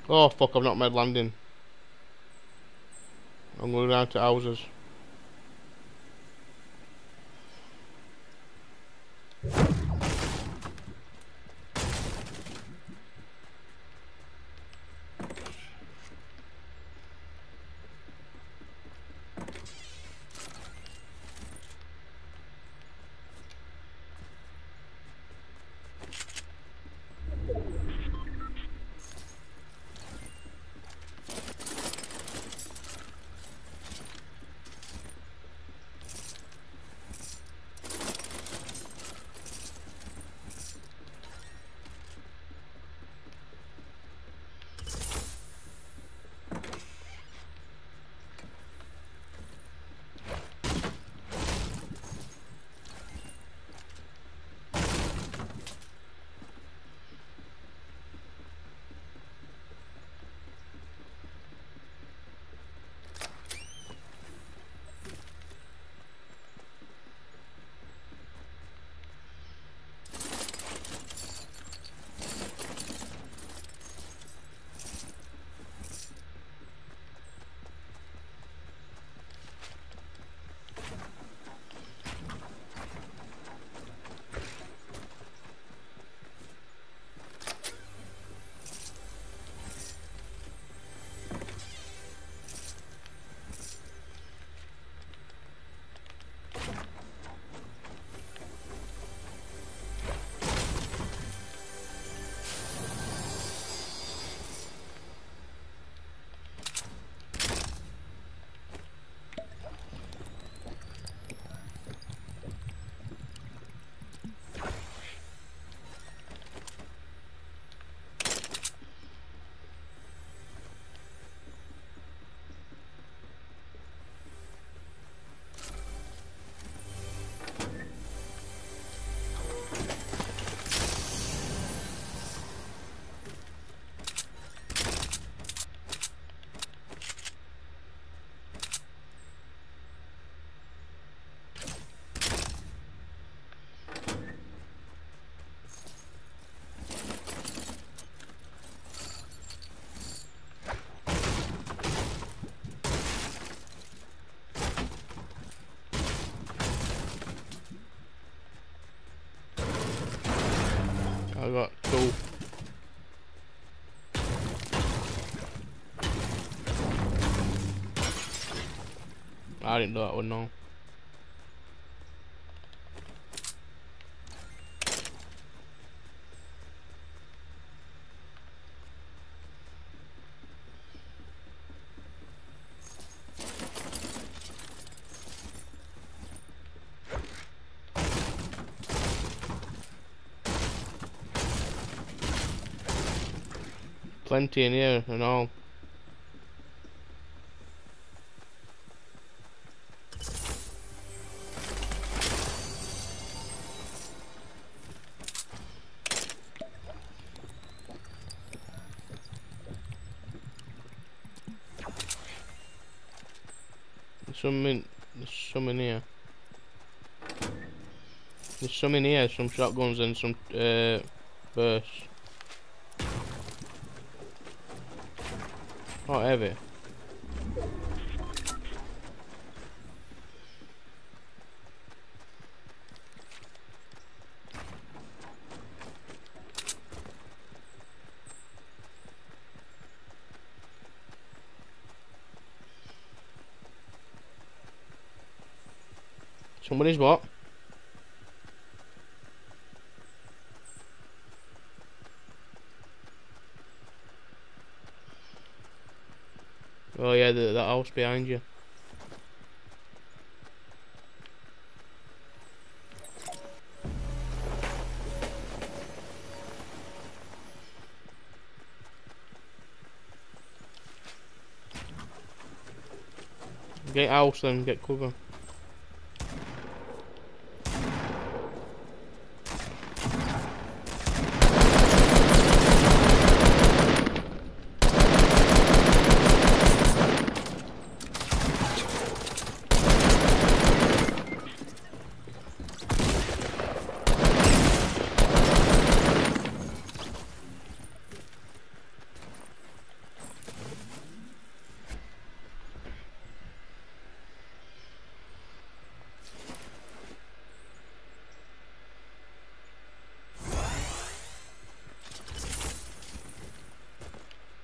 Oh fuck, I've not made landing. I'm going down to houses. I got two. I didn't know that one, no. Plenty in here and all. There's some in here. There's some in here, some shotguns and some bursts. Oh, heavy. Somebody's what? Oh yeah, that house behind you. Get house then, get cover.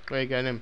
Where you getting him?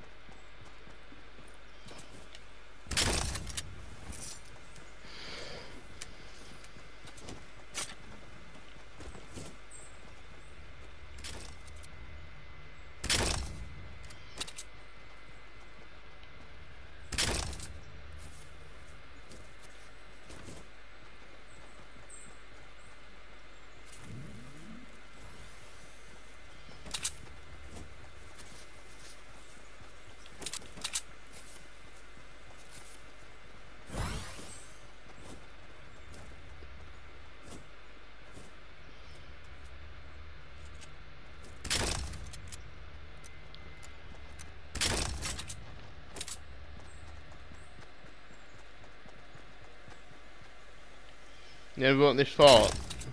You ever want this fort?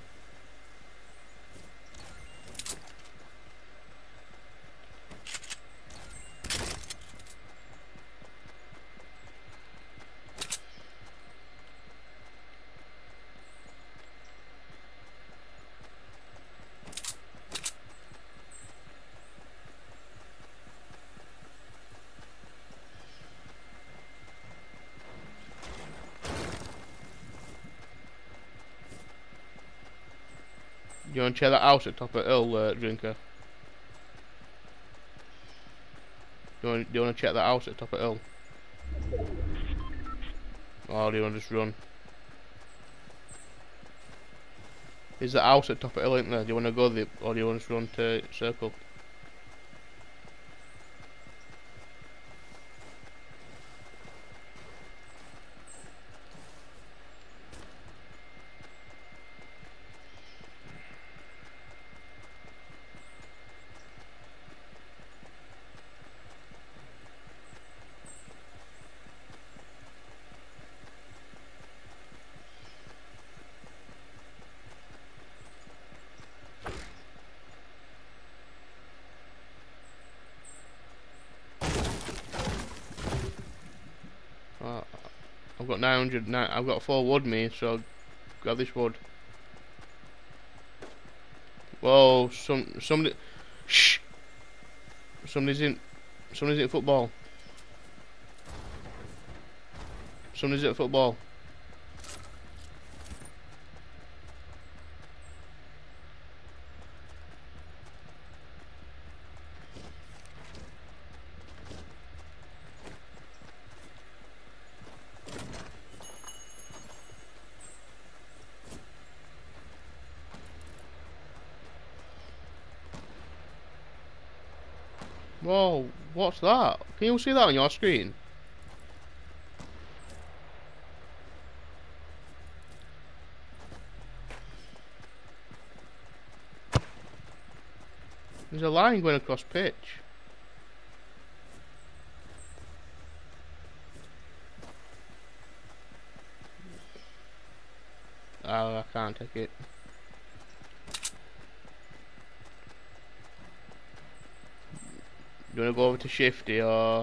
You want to check that house at top of the hill, Drinker? Do you want to check that house at top of the hill? Or do you want to just run? Is the house at top of the hill, isn't there? Do you want to go there, or do you want to just run to circle? I've got 900. I've got 4 wood, me. So I'll grab this wood. Whoa! Somebody. Shh! Somebody's in football. Somebody's at football. Whoa, what's that? Can you see that on your screen? There's a line going across pitch. Oh, I can't take it. You wanna go over to Shifty or?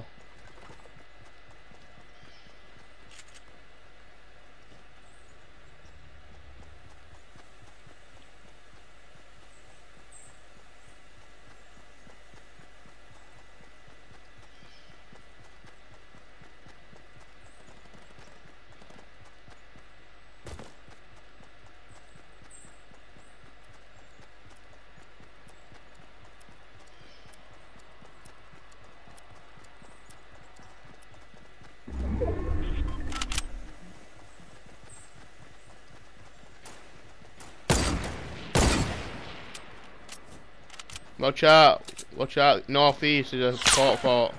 Watch out, northeast is a fort.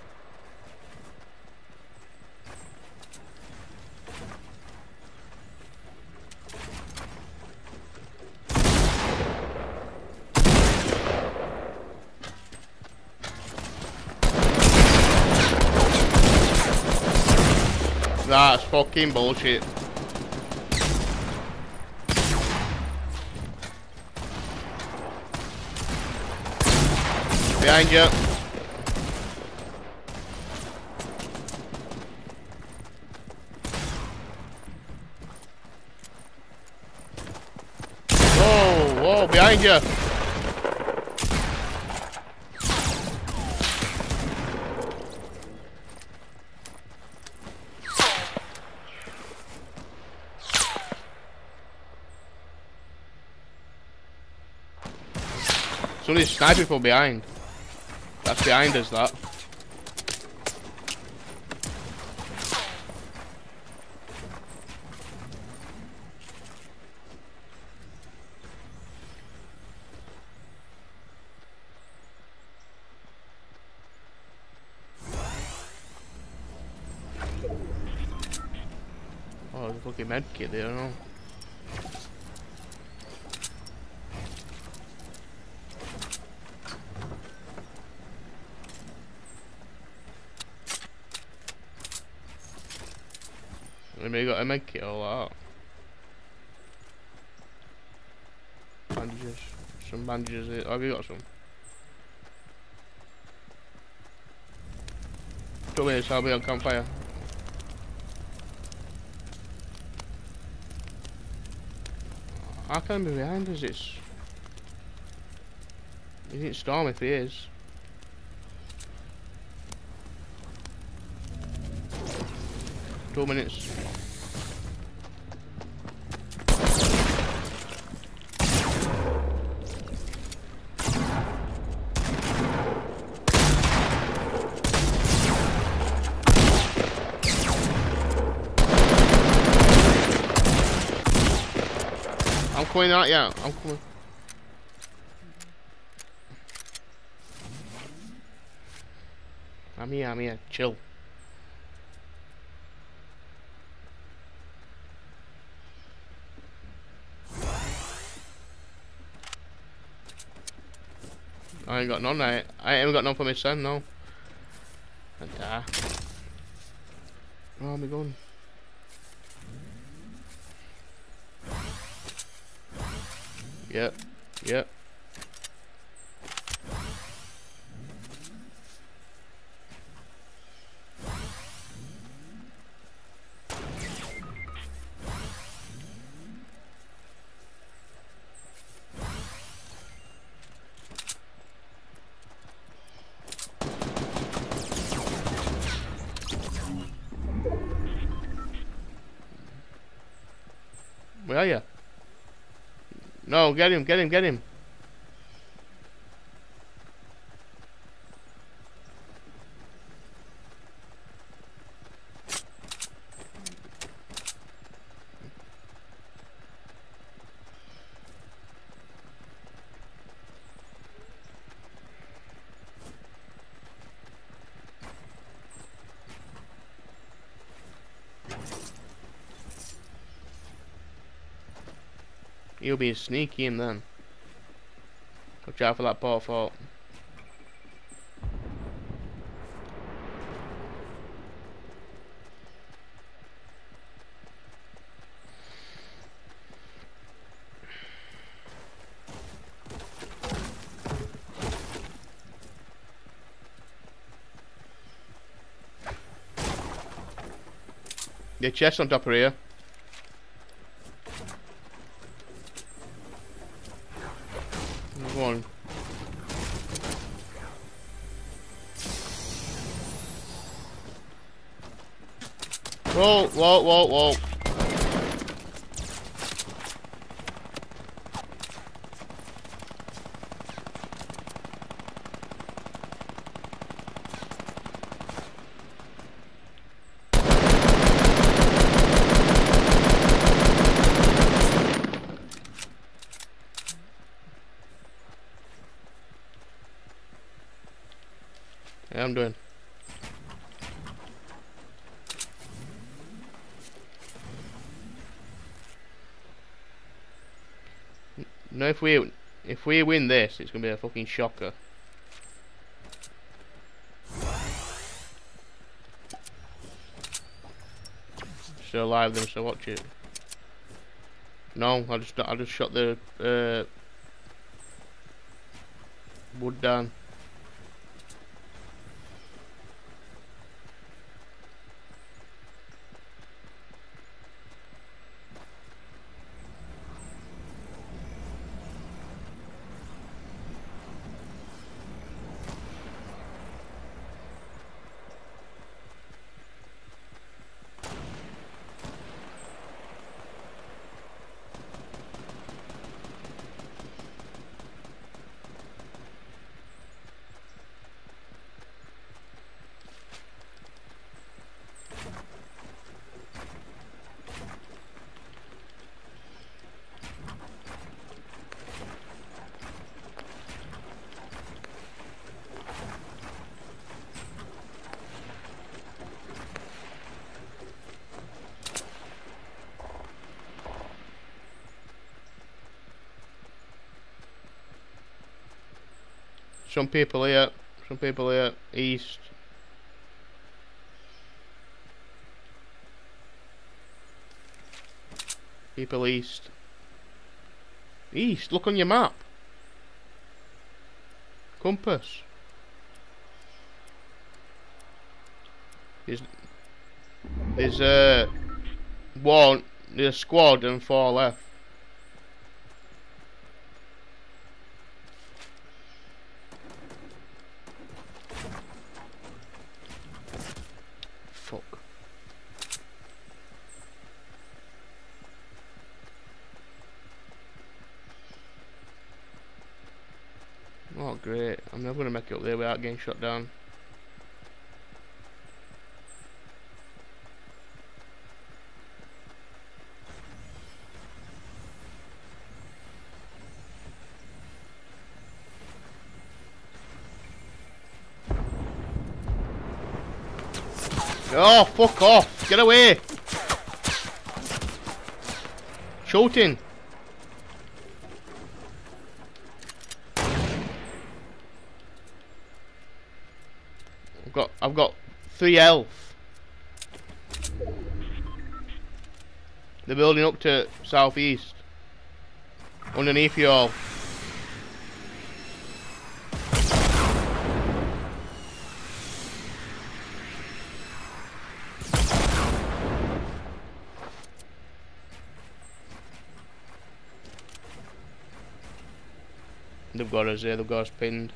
That's fucking bullshit. Behind you. Whoa, behind you. Somebody's sniping from behind. That's behind us, that. Oh, there's a fucking medkit there, I don't know. Maybe got a medkit all that. Bandages. Some bandages here. Oh, have you got some? 2 minutes, I'll be on campfire. How can he be behind us? He didn't storm if he is. Two minutes. I'm coming out, yeah. I'm coming. I'm here. Chill. I ain't got none. I ain't got none for my son, no. Ah. Oh, my gun. Yep. Yep. Where are you? No, get him. He'll be sneaky in then. Watch out for that portal. The chest on top of here. Go on. Whoa. Yeah, I'm doing. No, if we win this, it's gonna be a fucking shocker. Still alive then, so watch it. No, I just shot the wood down. Some people here. Some people here. East. People east. East, look on your map. Compass. There's one, there's a squad and 4 left. Fuck. Oh great, I'm never gonna make it up there without getting shot down. Oh, fuck off! Get away! Shooting! I've got 3 health. They're building up to southeast. Underneath you all. They've got us there, they've got us pinned.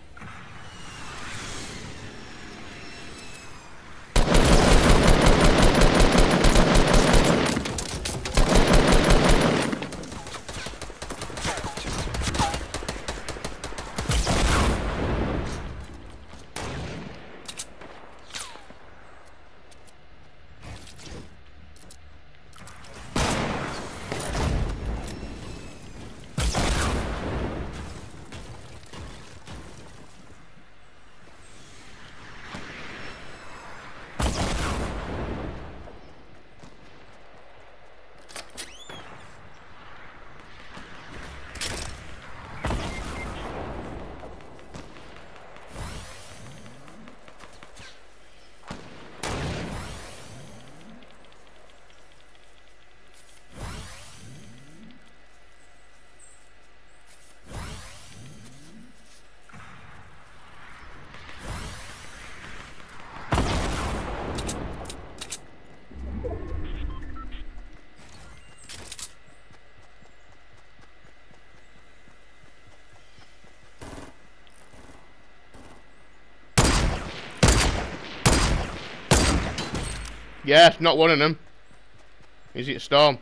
Yeah, not one of them. Is it a storm?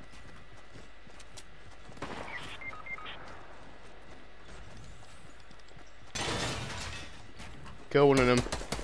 Kill one of them.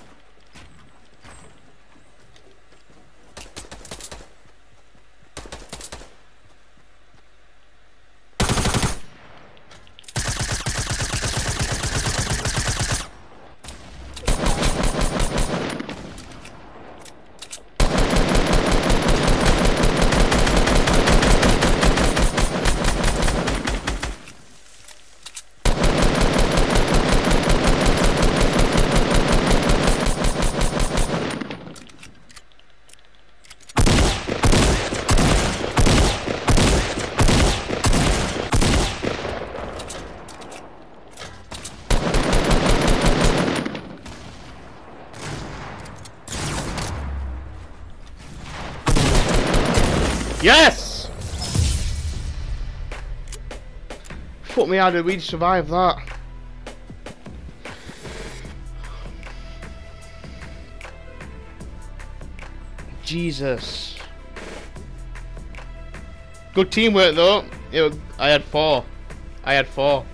Yes! Fuck me, how did we survive that? Jesus. Good teamwork though. I had 4.